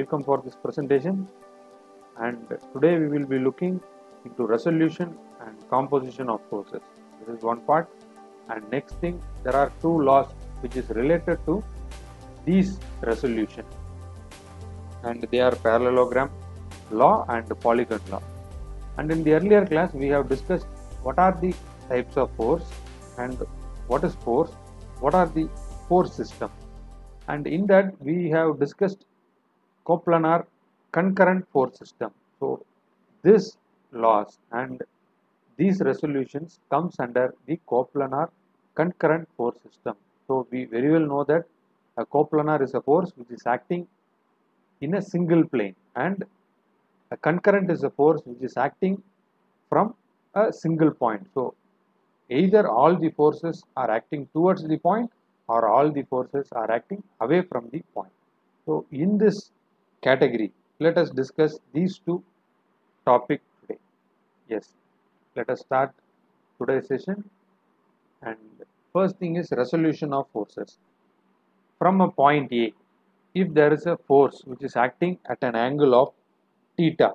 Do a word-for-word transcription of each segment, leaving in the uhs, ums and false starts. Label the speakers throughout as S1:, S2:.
S1: welcome for this presentation, and today we will be looking into resolution and composition of forces. This is one part, and next thing, there are two laws which is related to these resolution, and they are parallelogram law and polygon law. And in the earlier class we have discussed what are the types of force and what is force, what are the force system, and in that we have discussed coplanar concurrent force system. So this laws and these resolutions comes under the coplanar concurrent force system. So we very well know that a coplanar is a force which is acting in a single plane, and a concurrent is a force which is acting from a single point. So either all the forces are acting towards the point or all the forces are acting away from the point. So in this category, let us discuss these two topics today. Yes, let us start today's session. And first thing is resolution of forces. From a point A, if there is a force which is acting at an angle of theta,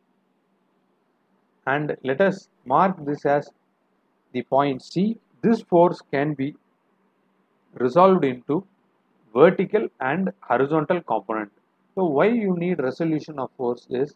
S1: and let us mark this as the point C, this force can be resolved into vertical and horizontal component. So why you need resolution of force is,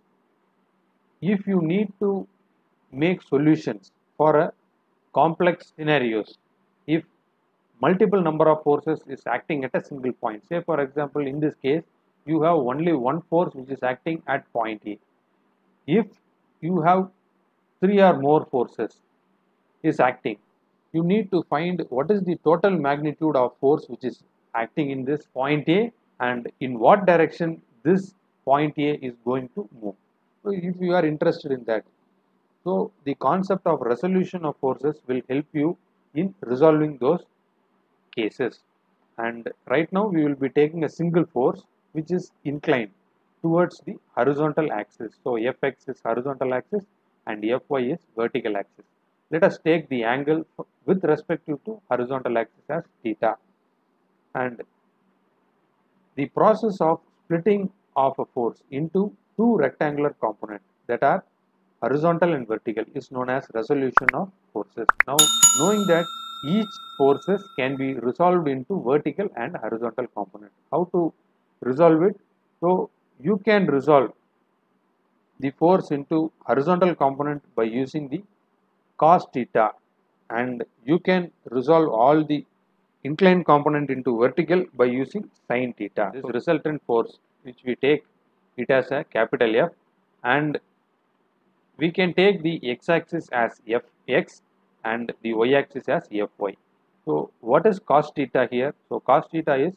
S1: if you need to make solutions for a complex scenarios, if multiple number of forces is acting at a single point. Say for example, in this case you have only one force which is acting at point A. If you have three or more forces is acting, you need to find what is the total magnitude of force which is acting in this point A and in what direction this point A is going to move. So if you are interested in that, so the concept of resolution of forces will help you in resolving those cases. And right now we will be taking a single force which is inclined towards the horizontal axis. So Fx is horizontal axis and Fy is vertical axis. Let us take the angle with respect to horizontal axis as theta. And the process of splitting of a force into two rectangular components, that are horizontal and vertical, is known as resolution of forces. Now, knowing that each forces can be resolved into vertical and horizontal component, how to resolve it? So you can resolve the force into horizontal component by using the cos theta, and you can resolve all the inclined component into vertical by using sin theta. This resultant force which we take it as a capital F, and we can take the x-axis as Fx and the y-axis as Fy. So what is cos theta here? So cos theta is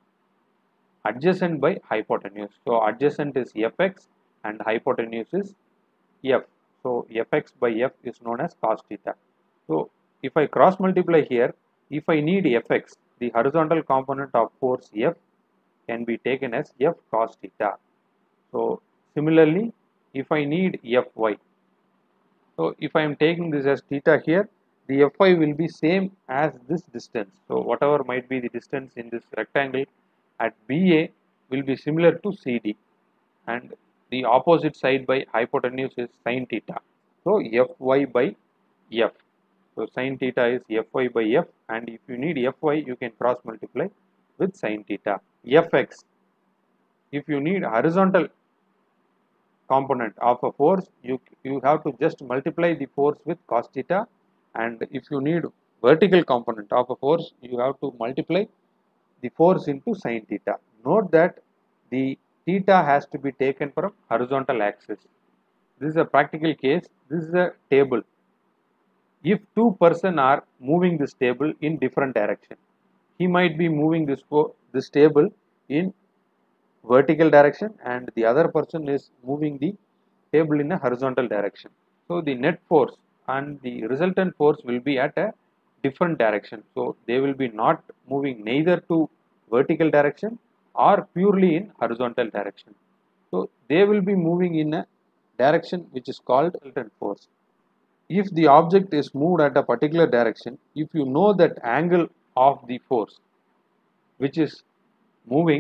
S1: adjacent by hypotenuse. So adjacent is Fx and hypotenuse is F. So Fx by F is known as cos theta. So if I cross multiply here, if I need Fx, the horizontal component of force F can be taken as F cos theta. So similarly, if I need Fy, so if I am taking this as theta here, the Fy will be same as this distance. So whatever might be the distance in this rectangle at B A will be similar to C D, and the opposite side by hypotenuse is sin theta. So Fy by F. So sin theta is Fy by F, and if you need Fy, you can cross multiply with sin theta. Fx, if you need horizontal component of a force, you, you have to just multiply the force with cos theta, and if you need vertical component of a force, you have to multiply the force into sin theta. Note that the theta has to be taken from horizontal axis. This is a practical case. This is a table. If two person are moving this table in different direction, he might be moving this this table in vertical direction and the other person is moving the table in a horizontal direction. So the net force and the resultant force will be at a different direction. So they will be not moving neither to vertical direction or purely in horizontal direction. So they will be moving in a direction which is called resultant force. If the object is moved at a particular direction, if you know that angle of the force which is moving,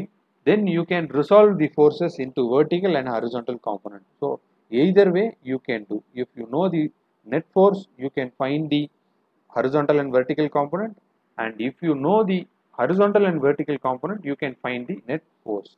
S1: then you can resolve the forces into vertical and horizontal component. So either way you can do. If you know the net force, you can find the horizontal and vertical component, and if you know the horizontal and vertical component, you can find the net force.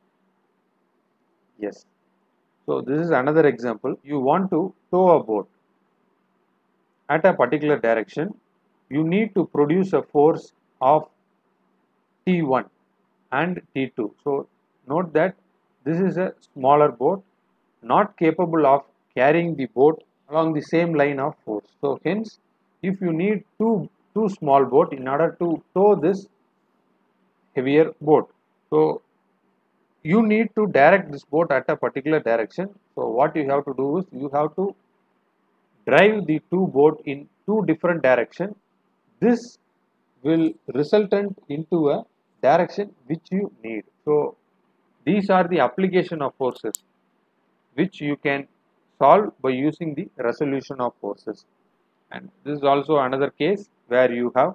S1: Yes. So this is another example. You want to tow a boat at a particular direction. You need to produce a force of T one and T two. So note that this is a smaller boat, not capable of carrying the boat along the same line of force. So hence, if you need two two small boat in order to tow this heavier boat, so you need to direct this boat at a particular direction. So what you have to do is you have to drive the two boat in two different directions. This will resultant into a direction which you need. So these are the application of forces which you can solve by using the resolution of forces. And this is also another case where you have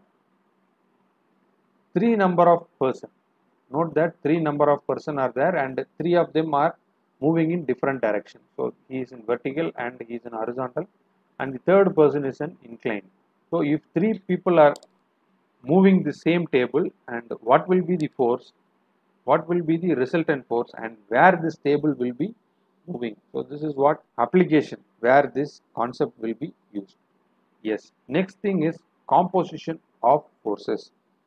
S1: three number of person. Note that three number of person are there and three of them are moving in different directions. So he is in vertical and he is in horizontal, and the third person is an inclined. So if three people are moving the same table, and what will be the force, what will be the resultant force, and where this table will be moving. So this is what application where this concept will be used. Yes. Next thing is composition of forces.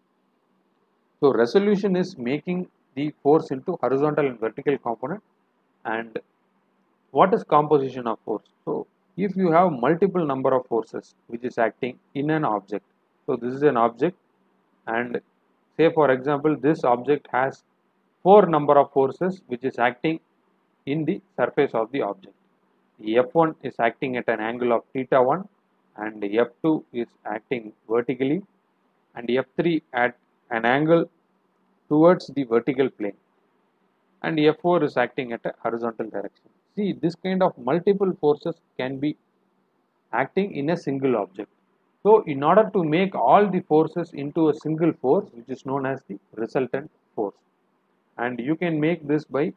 S1: So resolution is making the force into horizontal and vertical component. And what is composition of force? So if you have multiple number of forces which is acting in an object. So this is an object, and say for example this object has four number of forces which is acting in the surface of the object. F one is acting at an angle of theta one, and F two is acting vertically, and F three at an angle towards the vertical plane, and F four is acting at a horizontal direction. See, this kind of multiple forces can be acting in a single object. So in order to make all the forces into a single force, which is known as the resultant force, and you can make this by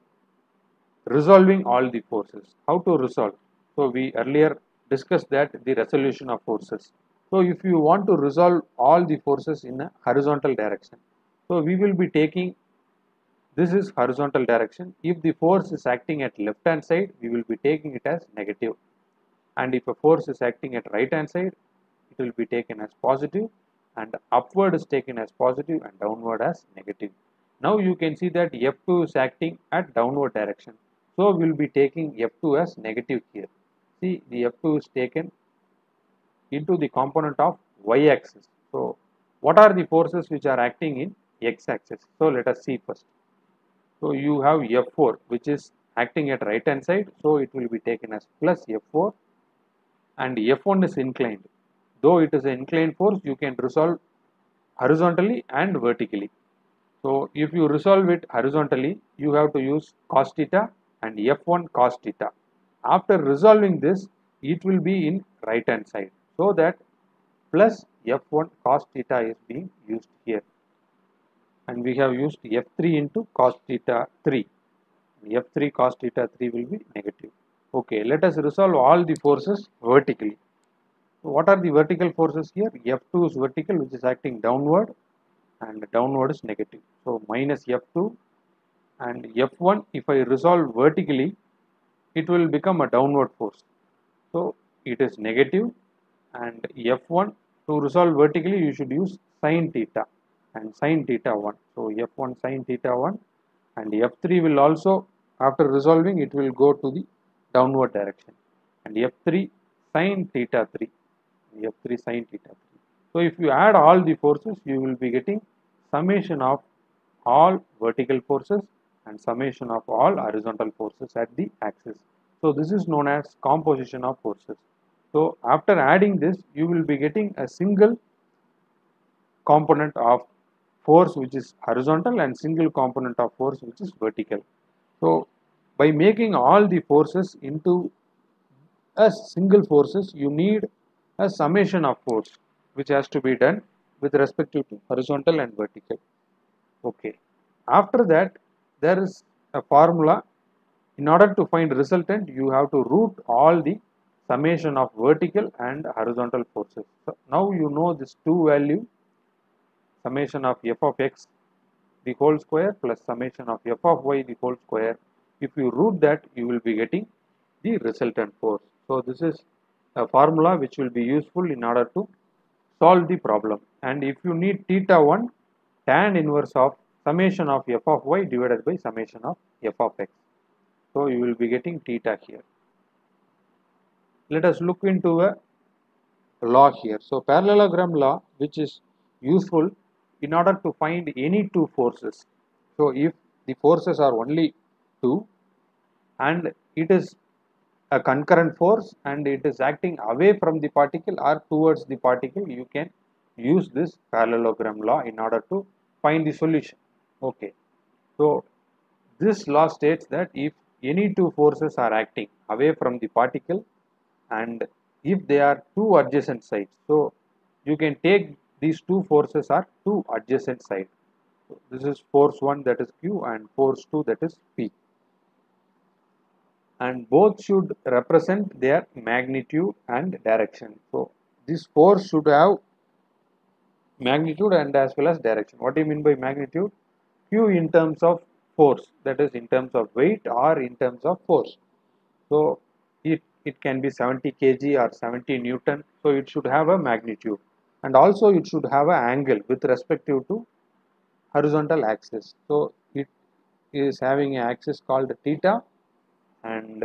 S1: resolving all the forces. How to resolve? So we earlier discussed that the resolution of forces. So if you want to resolve all the forces in a horizontal direction, so we will be taking, this is horizontal direction. If the force is acting at left hand side, we will be taking it as negative, and if a force is acting at right hand side, it will be taken as positive, and upward is taken as positive and downward as negative. Now you can see that F two is acting at downward direction, so we will be taking F two as negative here. See, the F two is taken into the component of y axis. So what are the forces which are acting in x axis? So let us see first. So you have F four which is acting at right hand side, so it will be taken as plus F four, and F one is inclined. Though it is an inclined force, you can resolve horizontally and vertically. So if you resolve it horizontally, you have to use cos theta and F one cos theta. After resolving this, it will be in right hand side, so that plus F one cos theta is being used here, and we have used F three into cos theta three. F three cos theta three will be negative. Okay, let us resolve all the forces vertically. So what are the vertical forces here? F two is vertical, which is acting downward, and downward is negative. So minus F two, and F one, if I resolve vertically, it will become a downward force. So it is negative, and F one, to resolve vertically, you should use sin theta and sin theta one. So F one sin theta one, and F three will also, after resolving, it will go to the downward direction, and F three sin theta three, F three sin theta three. So if you add all the forces, you will be getting summation of all vertical forces and summation of all horizontal forces at the axis. So this is known as composition of forces. So after adding this, you will be getting a single component of force which is horizontal and single component of force which is vertical. So by making all the forces into a single forces, you need a summation of force which has to be done with respect to horizontal and vertical. Okay, after that there is a formula. In order to find resultant, you have to root all the summation of vertical and horizontal forces. So now you know this two value summation of f of x the whole square plus summation of f of y the whole square. If you root that, you will be getting the resultant force. So this is a formula which will be useful in order to solve the problem. And if you need theta one, tan inverse of summation of f of y divided by summation of f of x. So you will be getting theta here. Let us look into a law here. So parallelogram law, which is useful in order to find any two forces. So if the forces are only two and it is a concurrent force and it is acting away from the particle or towards the particle, you can use this parallelogram law in order to find the solution. Okay. So this law states that if any two forces are acting away from the particle and if they are two adjacent sides, so you can take these two forces are two adjacent sides. So this is force one, that is Q, and force two, that is P, and both should represent their magnitude and direction. So this force should have magnitude and as well as direction. What do you mean by magnitude? Q in terms of force, that is in terms of weight or in terms of force. So it, it can be seventy kilograms or seventy Newton. So it should have a magnitude, and also it should have an angle with respective to horizontal axis. So it is having an axis called theta, and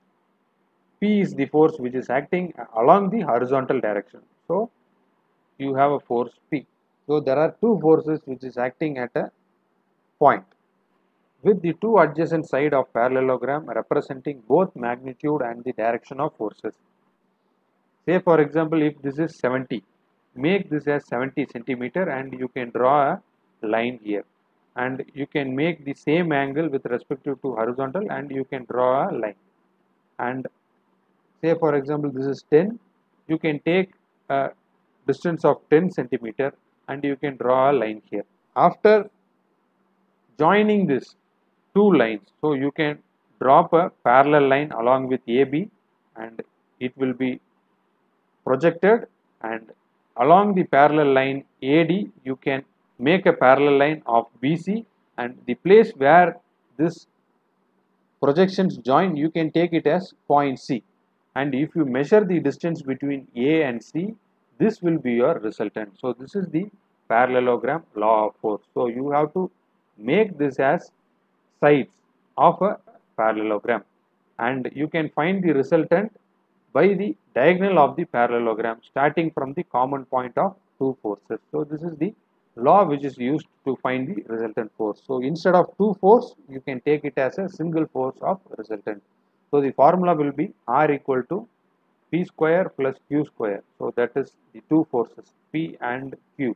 S1: P is the force which is acting along the horizontal direction. So you have a force P. So there are two forces which is acting at a point with the two adjacent side of parallelogram representing both magnitude and the direction of forces. Say for example, if this is seventy, make this as seventy centimeter and you can draw a line here, and you can make the same angle with respect to horizontal and you can draw a line. And say for example this is ten, you can take a distance of ten centimeter and you can draw a line here. After joining this two lines, so you can drop a parallel line along with A B and it will be projected, and along the parallel line A D you can make a parallel line of B C, and the place where this projections join you can take it as point C, and if you measure the distance between A and C, this will be your resultant. So this is the parallelogram law of force. So you have to make this as sides of a parallelogram, and you can find the resultant by the diagonal of the parallelogram starting from the common point of two forces. So this is the law which is used to find the resultant force. So instead of two force, you can take it as a single force of resultant. So the formula will be R equal to P square plus Q square. So that is the two forces P and Q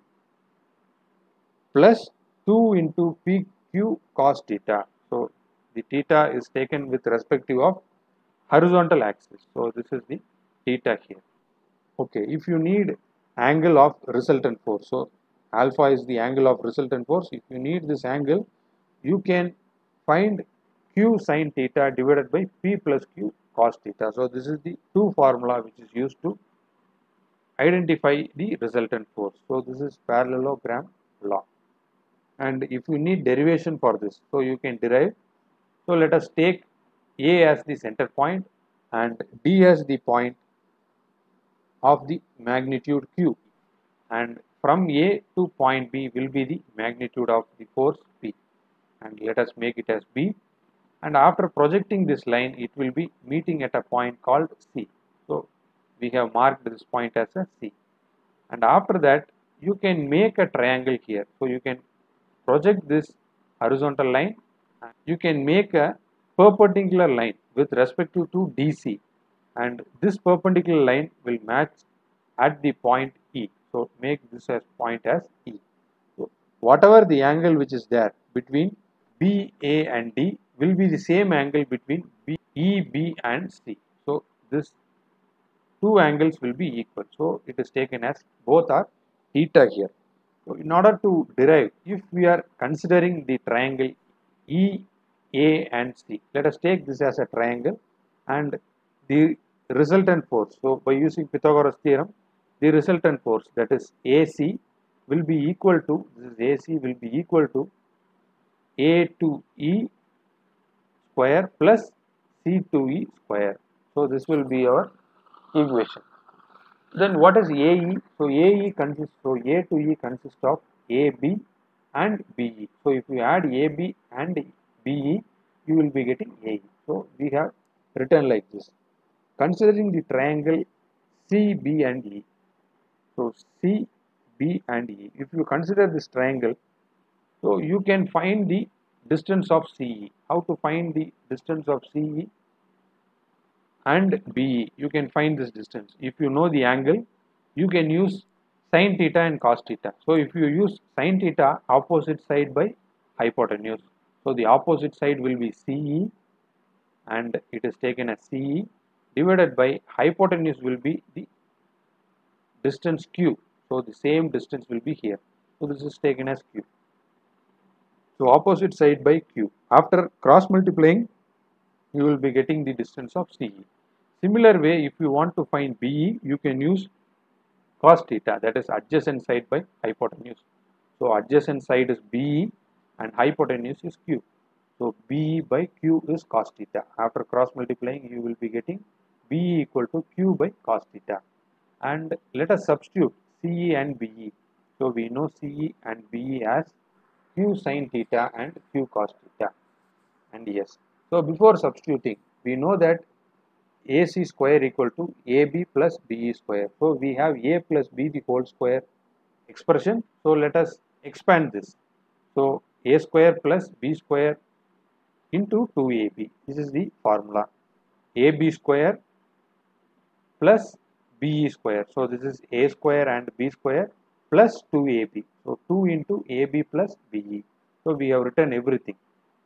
S1: plus two into P Q cos theta. So the theta is taken with respective of horizontal axis. So this is the theta here. Okay, if you need angle of resultant force, so alpha is the angle of resultant force. If you need this angle, you can find Q sin theta divided by P plus Q cos theta. So this is the two formula which is used to identify the resultant force. So this is parallelogram law. And if you need derivation for this, so you can derive. So let us take A as the center point and D as the point of the magnitude Q, and from A to point B will be the magnitude of the force P, and let us make it as B, and after projecting this line it will be meeting at a point called C. So we have marked this point as a C, and after that you can make a triangle here. So you can project this horizontal line, you can make a perpendicular line with respect to, to D C, and this perpendicular line will match at the point E. So make this as point as E. So whatever the angle which is there between B, A and D will be the same angle between B, E, B and C. So this two angles will be equal. So it is taken as both are theta here. So in order to derive, if we are considering the triangle E, A and C, let us take this as a triangle and the resultant force. So by using Pythagoras theorem, the resultant force, that is A C, will be equal to, this is A C will be equal to A to E square plus C to E square. So this will be our equation. Then what is A E? So A E consists, so A to E consists of A B and B E. So if you add A B and B E, you will be getting A E. So we have written like this. Considering the triangle C B and E. So C, B and E. If you consider this triangle, so you can find the distance of C E. How to find the distance of C E and B E? You can find this distance. If you know the angle, you can use sin theta and cos theta. So if you use sin theta, opposite side by hypotenuse. So the opposite side will be C E and it is taken as C E divided by hypotenuse will be the distance Q. So the same distance will be here. So this is taken as Q. So opposite side by Q. After cross multiplying, you will be getting the distance of C E. Similar way, if you want to find B E, you can use cos theta, that is adjacent side by hypotenuse. So adjacent side is B E and hypotenuse is Q. So B E by Q is cos theta. After cross multiplying, you will be getting B E equal to Q by cos theta. And let us substitute C E and B E. So we know C E and B E as Q sin theta and Q cos theta. And yes, so before substituting, we know that A C square equal to A B plus B E square. So we have A plus B the whole square expression. So let us expand this. So A square plus B square into two A B. This is the formula. A B square plus B E square. So this is A square and B square plus two A B. So two into A B plus B E. So we have written everything.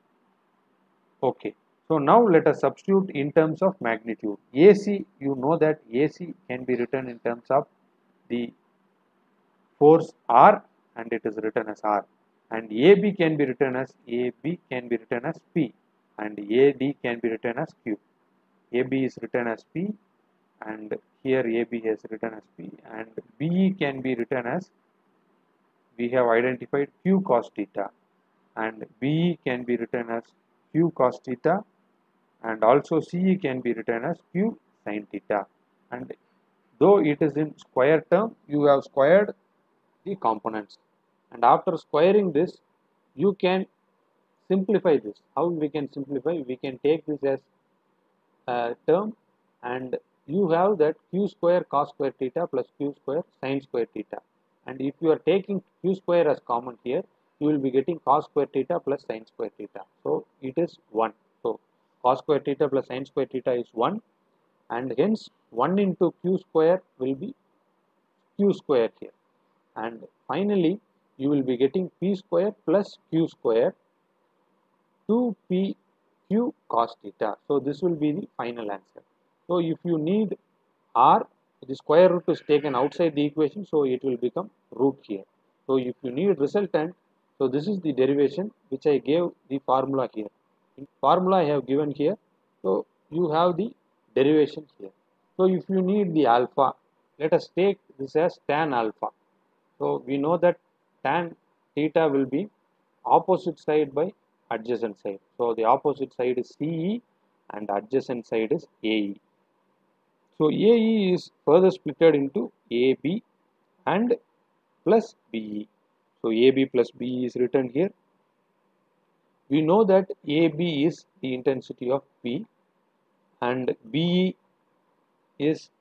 S1: Okay. So now let us substitute in terms of magnitude. A C, you know that A C can be written in terms of the force R and it is written as R. And A B can be written as A B can be written as P and A D can be written as Q. A B is written as P and here A B is written as P and B E can be written as, we have identified Q cos theta and B E can be written as Q cos theta and also C E can be written as Q sin theta. And though it is in square term, you have squared the components. And after squaring this, you can simplify this. How we can simplify? We can take this as a term and you have that Q square cos square theta plus Q square sin square theta. And if you are taking Q square as common here, you will be getting cos square theta plus sin square theta. So it is one. So cos square theta plus sin square theta is one and hence one into Q square will be Q square here. And finally, you will be getting P square plus Q square two P Q cos theta. So this will be the final answer. So if you need R, the square root is taken outside the equation, so it will become root here. So if you need resultant, so this is the derivation which I gave the formula here. In formula I have given here, so you have the derivation here. So if you need the alpha, let us take this as tan alpha. So we know that tan theta will be opposite side by adjacent side. So the opposite side is C E and adjacent side is A E. So A E is further splitted into A B and plus B E. So A B plus B E is written here. We know that A B is the intensity of P and B E is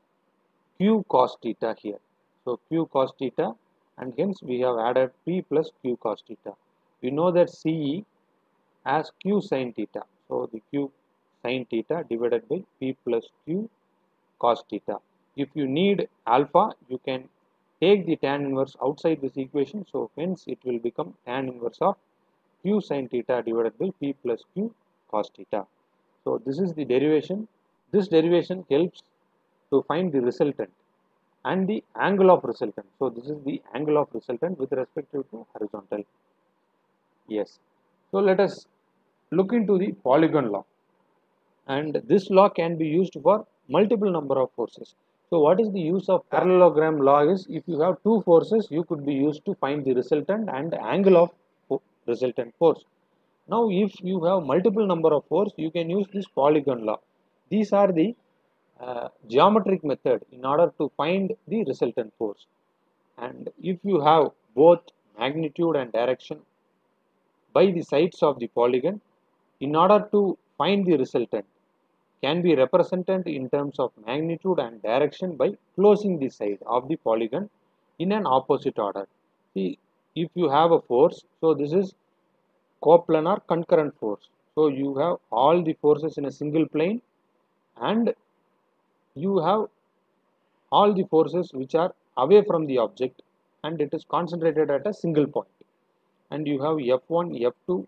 S1: Q cos theta here. So Q cos theta and hence we have added P plus Q cos theta. We know that C E as Q sin theta. So the Q sin theta divided by P plus Q cos theta. If you need alpha, you can take the tan inverse outside this equation. So hence it will become tan inverse of Q sin theta divided by P plus Q cos theta. So this is the derivation. This derivation helps to find the resultant. and the angle of resultant. So this is the angle of resultant with respect to horizontal. Yes. So let us look into the polygon law, and this law can be used for multiple number of forces. So what is the use of parallelogram law is, if you have two forces, you could be used to find the resultant and angle of resultant force. Now if you have multiple number of force, you can use this polygon law. These are the uh, geometric method in order to find the resultant force. And if you have both magnitude and direction by the sides of the polygon, in order to find the resultant can be represented in terms of magnitude and direction by closing the side of the polygon in an opposite order. See, if you have a force, so this is coplanar concurrent force. So you have all the forces in a single plane, and you have all the forces which are away from the object, and it is concentrated at a single point. And you have F one, F two,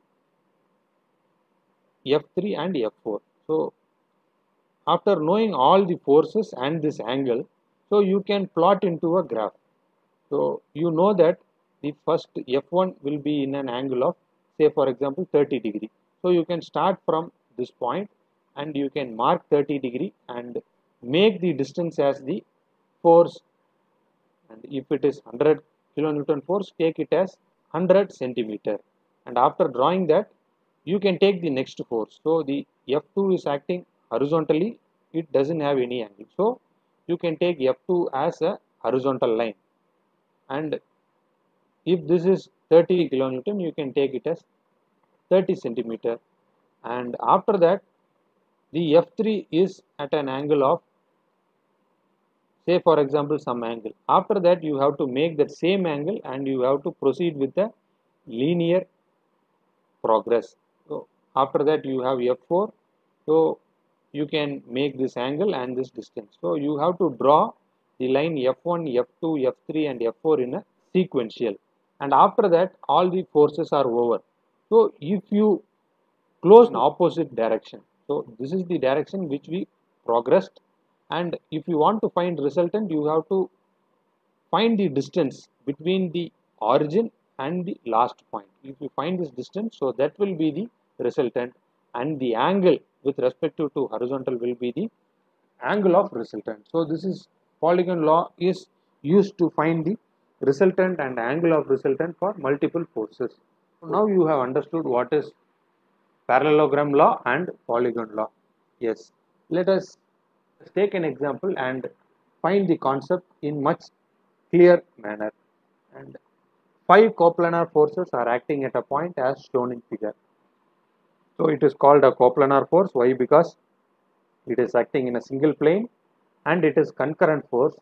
S1: F three and F four. So after knowing all the forces and this angle, so you can plot into a graph. So you know that the first F one will be in an angle of, say for example, thirty degree. So you can start from this point and you can mark thirty degree and make the distance as the force, and if it is one hundred kilonewton force, take it as one hundred centimeter, and after drawing that you can take the next force. So the F two is acting horizontally, it doesn't have any angle, so you can take F two as a horizontal line, and if this is thirty kilonewton, you can take it as thirty centimeter, and after that the F three is at an angle of, say for example, some angle. After that you have to make that same angle and you have to proceed with the linear progress. So after that you have F four, so you can make this angle and this distance. So you have to draw the line F one, F two, F three and F four in a sequential, and after that all the forces are over. So if you close in opposite direction, so this is the direction which we progressed, and if you want to find resultant, you have to find the distance between the origin and the last point. If you find this distance, so that will be the resultant, and the angle with respect to, to horizontal will be the angle of resultant. So this is polygon law is used to find the resultant and angle of resultant for multiple forces. Now you have understood what is parallelogram law and polygon law. Yes, let us take an example and find the concept in much clear manner. And five coplanar forces are acting at a point as shown in figure. So it is called a coplanar force. Why? Because it is acting in a single plane and it is concurrent force.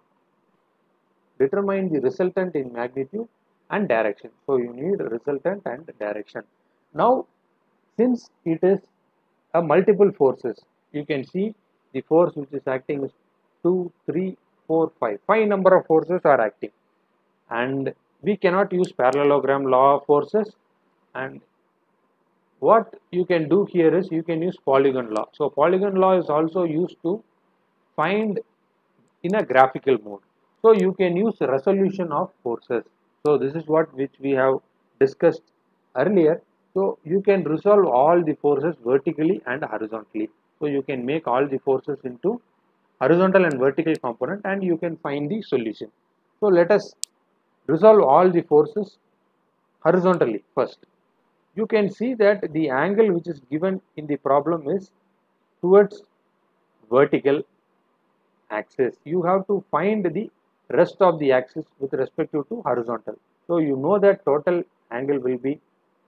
S1: Determine the resultant in magnitude and direction. So you need resultant and direction. Now since it is a multiple forces, you can see the force which is acting is two, three, four, five. Five number of forces are acting, and we cannot use parallelogram law of forces, and what you can do here is you can use polygon law. So polygon law is also used to find in a graphical mode. So you can use resolution of forces. So this is what which we have discussed earlier. So you can resolve all the forces vertically and horizontally. So you can make all the forces into horizontal and vertical component and you can find the solution. So let us resolve all the forces horizontally first. You can see that the angle which is given in the problem is towards vertical axis. You have to find the rest of the axis with respect to, to horizontal. So you know that total angle will be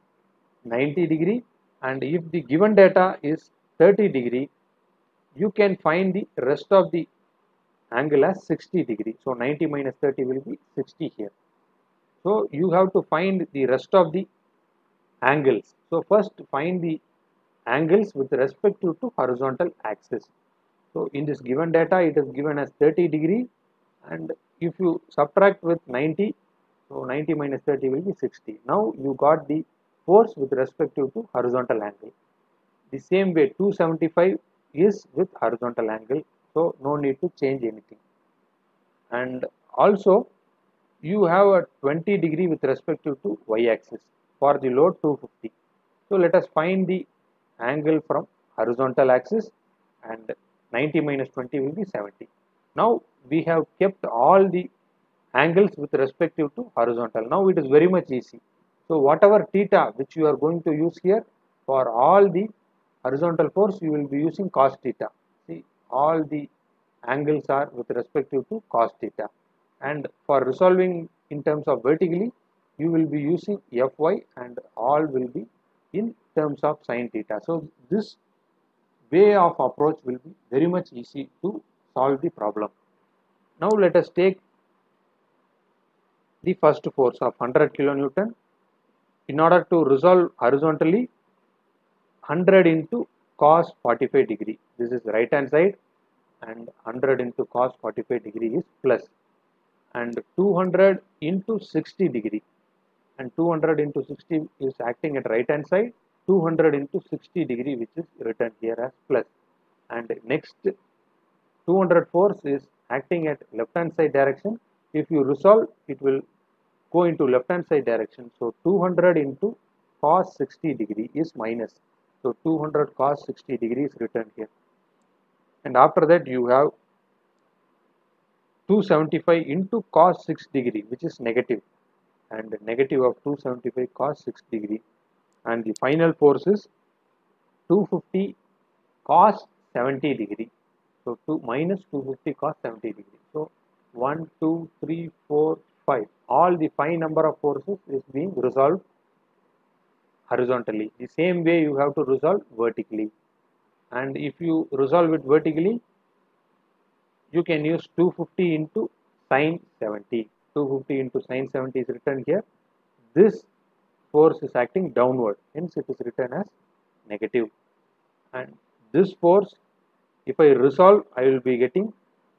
S1: ninety degree, and if the given data is thirty degree, you can find the rest of the angle as sixty degree. So ninety minus thirty will be sixty here. So you have to find the rest of the angles. So first find the angles with respect to, to horizontal axis. So in this given data it is given as thirty degree, and if you subtract with ninety, so ninety minus thirty will be sixty. Now you got the force with respect to, to horizontal angle. The same way two seventy-five is with horizontal angle, so no need to change anything. and also you have a twenty degree with respect to y axis for the load two fifty. So let us find the angle from horizontal axis, and ninety minus twenty will be seventy. Now we have kept all the angles with respect to horizontal. Now it is very much easy. So whatever theta which you are going to use here, for all the horizontal force you will be using cos theta. See, all the angles are with respect to cos theta, and for resolving in terms of vertically you will be using Fy, and all will be in terms of sin theta. So this way of approach will be very much easy to solve the problem. Now let us take the first force of one hundred kilonewton. In order to resolve horizontally, one hundred into cos forty-five degree, this is right hand side, and one hundred into cos forty-five degree is plus, and two hundred into sixty degree, and two hundred into sixty is acting at right hand side, two hundred into sixty degree which is written here as plus, and next two hundred force is acting at left hand side direction. If you resolve, it will go into left hand side direction. So two hundred into cos sixty degree is minus. So two hundred cos sixty degree is written here. And after that you have two hundred seventy-five into cos six degree, which is negative, and negative of two hundred seventy-five cos six degree. And the final force is two hundred fifty cos seventy degree. So two minus two hundred fifty cos seventy degree. So one, two, three, four, five. All the five number of forces is being resolved horizontally. The same way you have to resolve vertically. And if you resolve it vertically, you can use two hundred fifty into sin seventy. two hundred fifty into sin seventy is written here. This force is acting downward, hence it is written as negative. And this force, if I resolve, I will be getting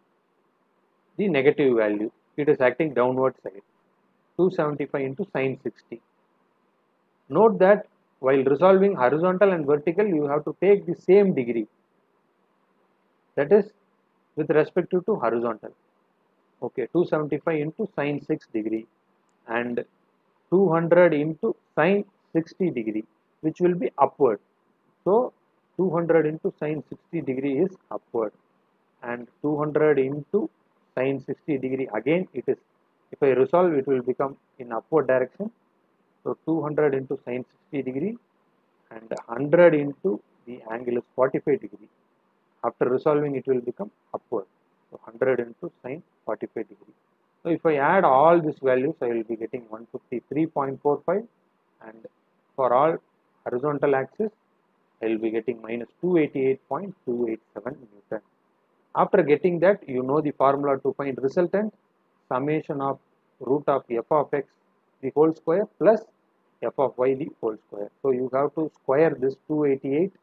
S1: the negative value. It is acting downward side. two hundred seventy-five into sin sixty. Note that while resolving horizontal and vertical, you have to take the same degree. That is with respect to, to horizontal. Okay, two hundred seventy-five into sin six degree, and two hundred into sin sixty degree, which will be upward. So two hundred into sin sixty degree is upward, and two hundred into sin sixty degree, again it is, if I resolve, it will become in upward direction. So two hundred into sin sixty degree, and one hundred into the angle is forty-five degree. After resolving, it will become upward. So one hundred into sin forty-five degree. So if I add all these values, I will be getting one hundred fifty-three point four five, and for all horizontal axis, I will be getting minus two hundred eighty-eight point two eight seven Newton. After getting that, you know the formula to find resultant: summation of root of f of x the whole square plus f of y the whole square. So you have to square this two hundred eighty-eight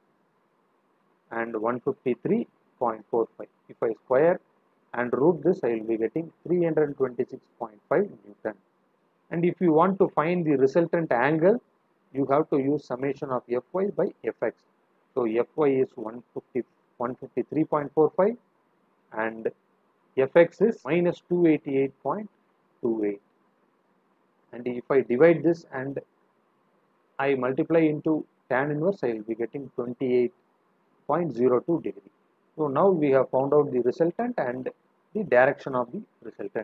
S1: and one hundred fifty-three point four five. If I square and root this, I will be getting three hundred twenty-six point five Newton. And if you want to find the resultant angle, you have to use summation of Fy by Fx. So Fy is one hundred fifty-three point four five, and Fx is minus two hundred eighty-eight point two eight. And if I divide this and I multiply into tan inverse, I will be getting twenty-eight point zero two degree. So now we have found out the resultant and the direction of the resultant.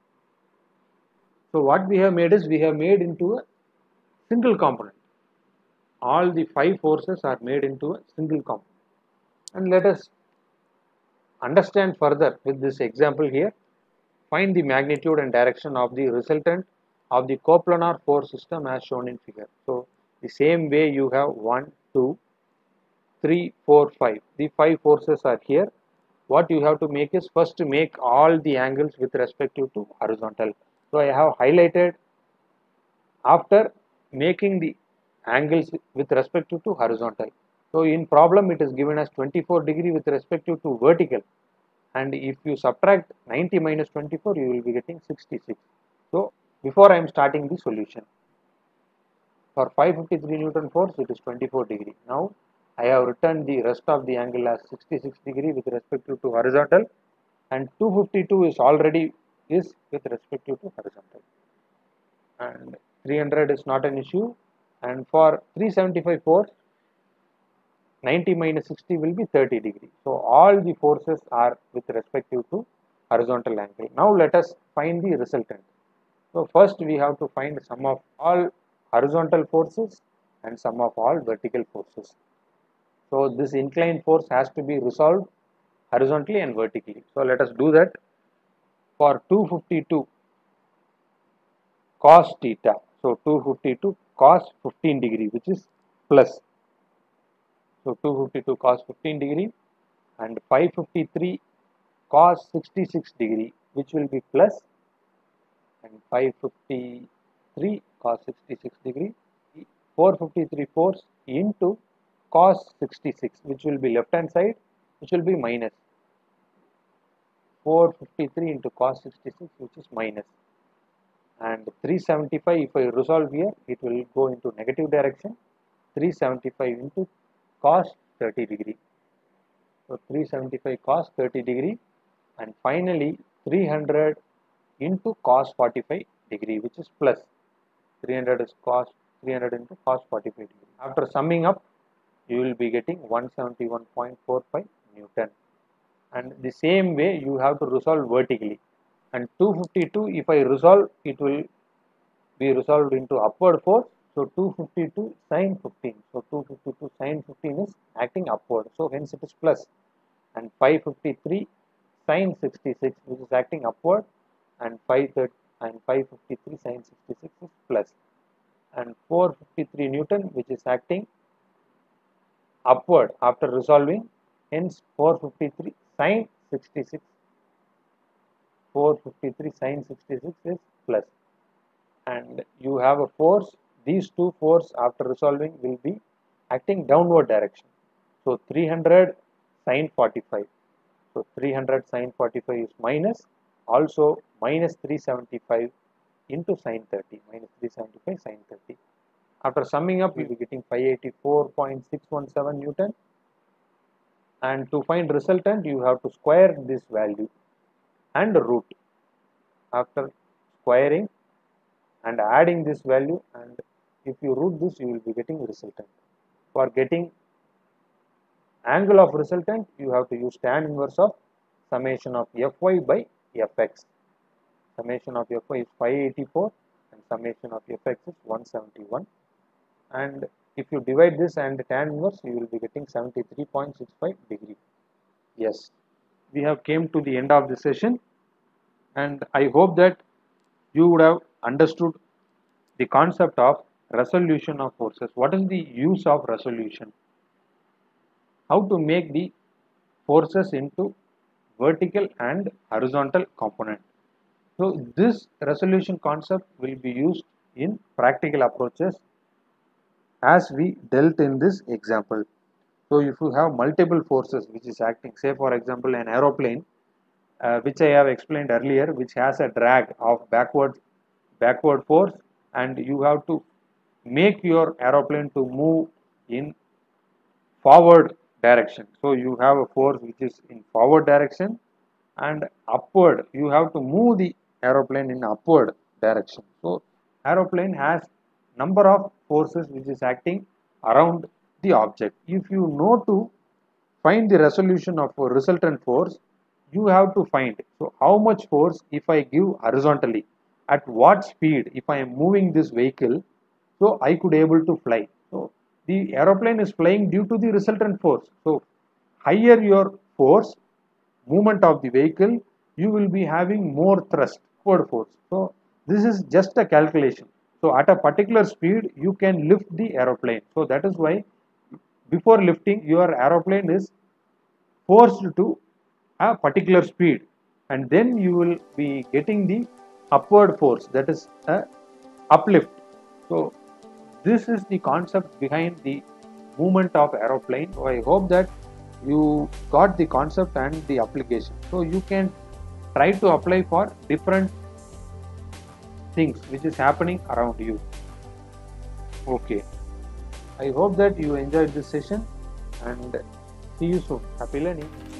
S1: So what we have made is, we have made into a single component. All the five forces are made into a single component. And let us understand further with this example here. Find the magnitude and direction of the resultant of the coplanar force system as shown in figure. So the same way you have one, two, three, four, five. The five forces are here. What you have to make is, first to make all the angles with respect to, to horizontal. So I have highlighted after making the angles with respect to, to horizontal. So in problem it is given as twenty-four degree with respect to, to vertical, and if you subtract ninety minus twenty-four, you will be getting sixty-six. So before I am starting the solution, for five hundred fifty-three Newton force, it is twenty-four degree. Now I have written the rest of the angle as sixty-six degree with respect to, to horizontal, and two hundred fifty-two is already is with respect to horizontal, and three hundred is not an issue. And for three seventy-five force, ninety minus sixty will be thirty degree. So all the forces are with respect to horizontal angle. Now let us find the resultant. So first we have to find sum of all horizontal forces and sum of all vertical forces. So this inclined force has to be resolved horizontally and vertically. So let us do that. For two fifty-two cos theta, so two fifty-two cos fifteen degree, which is plus. So two fifty-two cos fifteen degree, and five fifty-three cos sixty-six degree, which will be plus, and five fifty-three cos sixty-six degree, four fifty-three force into cos sixty-six, which will be left hand side, which will be minus. four fifty-three into cos sixty-six, which is minus. And three seventy-five, if I resolve here, it will go into negative direction. three seventy-five into cos thirty degree. So three seventy-five cos thirty degree, and finally three hundred into cos forty-five degree, which is plus. three hundred is cos three hundred into cos forty-five degree. After summing up, you will be getting one seventy-one point four five Newton. And the same way you have to resolve vertically. And two fifty-two, if I resolve, it will be resolved into upward force. So two fifty-two sin fifteen. So two fifty-two sin fifteen is acting upward. So hence it is plus. And five fifty-three sin sixty-six, which is acting upward, and five thirty and five fifty-three sin sixty-six is plus. And four fifty-three Newton, which is acting upward after resolving. Hence four fifty-three sin sixty-six. four fifty-three sin sixty-six is plus. And you have a force. These two force after resolving will be acting downward direction. So three hundred sin forty-five. So three hundred sin forty-five is minus. Also minus three seventy-five into sin thirty. Minus three seventy-five sin thirty. After summing up, you will be getting five eighty-four point six one seven Newton. And to find resultant, you have to square this value and root. After squaring and adding this value, and if you root this, you will be getting resultant. For getting angle of resultant, you have to use tan inverse of summation of Fy by Fx. Summation of Fy is five eighty-four and summation of Fx is one seventy-one. And if you divide this and tan inverse, you will be getting seventy-three point six five degree. Yes, we have came to the end of the session, and I hope that you would have understood the concept of resolution of forces. What is the use of resolution? How to make the forces into vertical and horizontal component. So this resolution concept will be used in practical approaches as we dealt in this example. So if you have multiple forces which is acting, say for example an aeroplane, uh, which I have explained earlier, which has a drag of backward backward force, and you have to make your aeroplane to move in forward direction. So you have a force which is in forward direction, and upward you have to move the aeroplane in upward direction. So aeroplane has number of forces which is acting around the object. If you know to find the resolution of a resultant force, you have to find, so how much force if I give horizontally, at what speed if I am moving this vehicle, so I could able to fly. So the aeroplane is flying due to the resultant force. So higher your force, movement of the vehicle, you will be having more thrust, upward force. So this is just a calculation. So at a particular speed, you can lift the aeroplane. So that is why before lifting, your aeroplane is forced to a particular speed, and then you will be getting the upward force, that is a uplift. So this is the concept behind the movement of aeroplane. So I hope that you got the concept and the application. So you can try to apply for different things which is happening around you. Okay, I hope that you enjoyed this session, and see you soon. Happy learning.